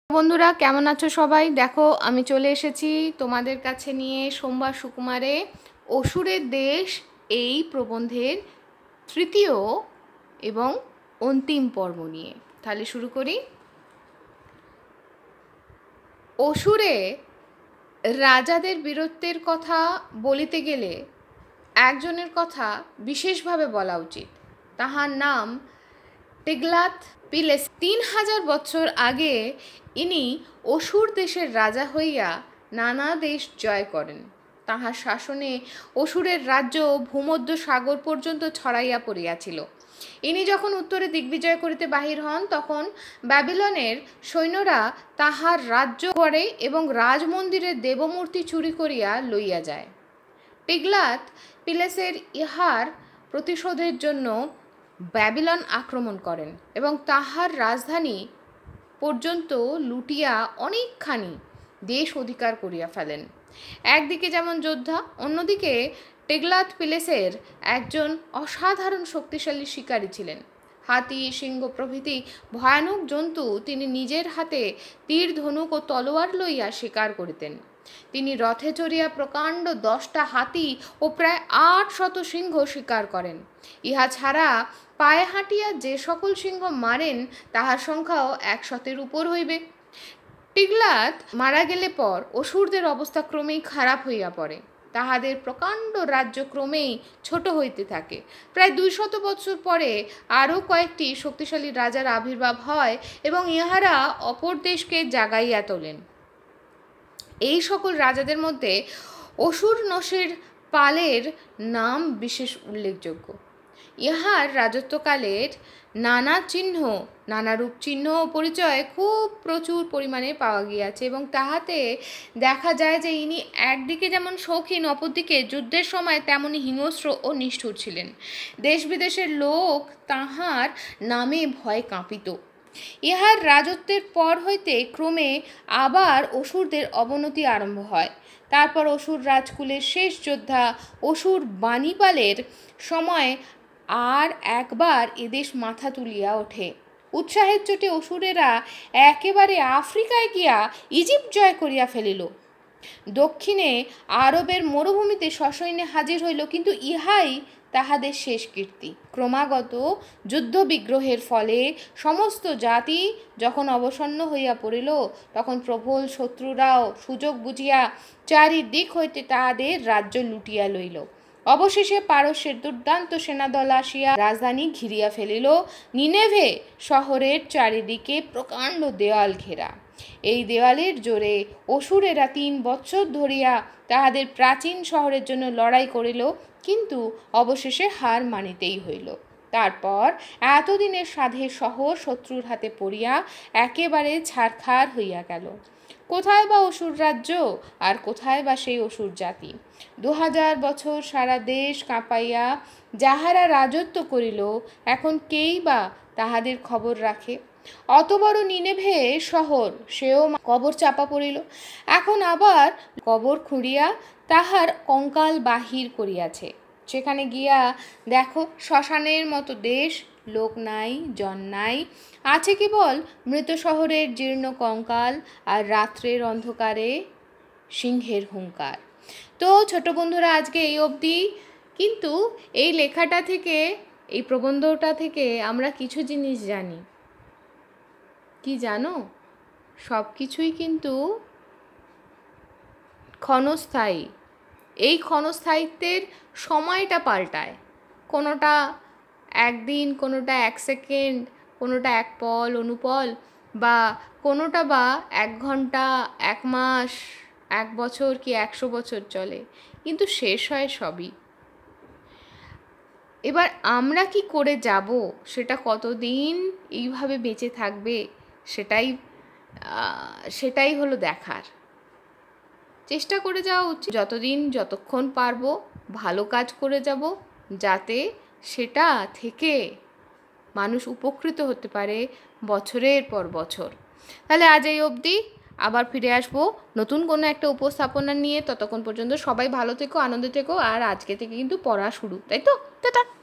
বন্ধুরা কেমন আছো সবাই? দেখো আমি চলে এসেছি তোমাদের কাছে নিয়ে সোমবার সুকুমারে অসুরের দেশ এই প্রবন্ধের তৃতীয় এবং অন্তিম পর্ব নিয়ে। তাহলে শুরু করি। অসুরে রাজাদের বীরত্বের কথা বলিতে গেলে একজনের কথা বিশেষভাবে বলা উচিত। তাহার নাম টিগলাথ পিলেস। 3000 বছর আগে ইনি অসুর দেশের রাজা হইয়া নানা দেশ জয় করেন। তাহার শাসনে অসুরের রাজ্য ভূমধ্য সাগর পর্যন্ত ছড়াইয়া পড়িয়াছিল। ইনি যখন উত্তরে দিগ্বিজয় করিতে বাহির হন, তখন ব্যাবিলনের সৈন্যরা তাহার রাজ্য করে এবং রাজমন্দিরের দেবমূর্তি চুরি করিয়া লইয়া যায়। টিগলাথ পিলেসের ইহার প্রতিশোধের জন্য ব্যাবিলন আক্রমণ করেন এবং তাহার রাজধানী পর্যন্ত লুটিয়া অনেকখানি দেশ অধিকার করিয়া ফেলেন। একদিকে যেমন যোদ্ধা, অন্যদিকে টিগলাথ পিলেসের একজন অসাধারণ শক্তিশালী শিকারী ছিলেন। হাতি, সিংহ প্রভৃতি ভয়ানক জন্তু তিনি নিজের হাতে তীর, ধনুক ও তলোয়ার লইয়া শিকার করিতেন। তিনি রথে চড়িয়া প্রকাণ্ড 10টা হাতি ও প্রায় 800 সিংহ শিকার করেন। ইহা ছাড়া পায়ে হাঁটিয়া যে সকল সিংহ মারেন তাহার সংখ্যাও 100-এর উপর হইবে। টিগলাথ মারা গেলে পর অসুরদের অবস্থা ক্রমেই খারাপ হইয়া পড়ে। তাহাদের প্রকাণ্ড রাজ্য ক্রমেই ছোট হইতে থাকে। প্রায় 200 বছর পরে আরও কয়েকটি শক্তিশালী রাজার আবির্ভাব হয় এবং ইহারা অপর দেশকে জাগাইয়া তোলেন। এই সকল রাজাদের মধ্যে অসুর নশের পালের নাম বিশেষ উল্লেখযোগ্য। ইহার রাজত্বকালের নানারূপ চিহ্ন ও পরিচয় খুব প্রচুর পরিমাণে পাওয়া গিয়াছে এবং তাহাতে দেখা যায় যে ইনি একদিকে যেমন শৌখিন, অপরদিকে যুদ্ধের সময় তেমনই হিংস্র ও নিষ্ঠুর ছিলেন। দেশ বিদেশের লোক তাহার নামে ভয় কাঁপিত। ইহার রাজত্বের পর হইতে ক্রমে আবার অসুরদের অবনতি আরম্ভ হয়। তারপর অসুর রাজকুলের শেষ যোদ্ধা অসুর বাণীপালের সময় আর একবার এদেশ মাথা তুলিয়া ওঠে। উৎসাহের চোটে অসুরেরা একেবারে আফ্রিকায় গিয়া ইজিপ্ট জয় করিয়া ফেলিল। দক্ষিণে আরবের মরুভূমিতে সসৈন্যে হাজির হইল, কিন্তু ইহাই তাহাদের শেষ কীর্তি। ক্রমাগত যুদ্ধ বিগ্রহের ফলে সমস্ত জাতি যখন অবসন্ন হইয়া পড়িল, তখন প্রবল শত্রুরাও সুযোগ বুঝিয়া চারিদিক হইতে তাহাদের রাজ্য লুটিয়া লইল। অবশেষে পারস্যের দুর্দান্ত সেনাদল আসিয়া রাজধানী ঘিরিয়া ফেলিল। নিনেভে শহরের চারিদিকে প্রকাণ্ড দেওয়াল ঘেরা। এই দেওয়ালের জোরে অসুরেরা 3 বৎসর ধরিয়া তাহাদের প্রাচীন শহরের জন্য লড়াই করিল, কিন্তু অবশেষে হার মানিতেই হইল। তারপর এতদিনের সাধের শহর শত্রুর হাতে পড়িয়া একেবারে ছারখার হইয়া গেল। কোথায় বা অসুর রাজ্য, আর কোথায় বা সেই অসুর জাতি? 2000 বছর সারা দেশ কাঁপাইয়া যাহারা রাজত্ব করিল, এখন কেই বা তাহাদের খবর রাখে? অত বড় নিনেভে শহর, সেও কবর চাপা পড়িল। এখন আবার কবর খুঁড়িয়া তাহার কঙ্কাল বাহির করিয়াছে। সেখানে গিয়া দেখো শ্মশানের মতো দেশ, লোক নাই, জন নাই, আছে কেবল মৃত শহরের জীর্ণ কঙ্কাল আর রাত্রের অন্ধকারে সিংহের হুঙ্কার। তো ছোট বন্ধুরা, আজকে এই অবধি। কিন্তু এই লেখাটা থেকে, এই প্রবন্ধটা থেকে আমরা কিছু জিনিস জানি। কি জানো? সব কিছুই কিন্তু ক্ষণস্থায়ী। এই ক্ষণস্থায়িত্বের সময়টা পাল্টায়। কোনোটা একদিন, কোনোটা 1 সেকেন্ড, কোনোটা 1 পল অনুপল, বা কোনোটা বা 1 ঘন্টা, 1 মাস, 1 বছর কি 100 বছর চলে, কিন্তু শেষ হয় সবই। এবার আমরা কি করে যাব, সেটা কতদিন এইভাবে বেঁচে থাকবে, সেটাই হলো দেখার। চেষ্টা করে যাওয়া উচিত, যতক্ষণ পারবো ভালো কাজ করে যাব, যাতে সেটা থেকে মানুষ উপকৃত হতে পারে বছরের পর বছর। তাহলে আজ এই অবধি, আবার ফিরে আসবো নতুন কোনো একটা উপস্থাপনা নিয়ে। ততক্ষণ পর্যন্ত সবাই ভালো থেকো, আনন্দে থেকো। আর আজকে থেকে কিন্তু পড়া শুরু, তাই তো? টাটা।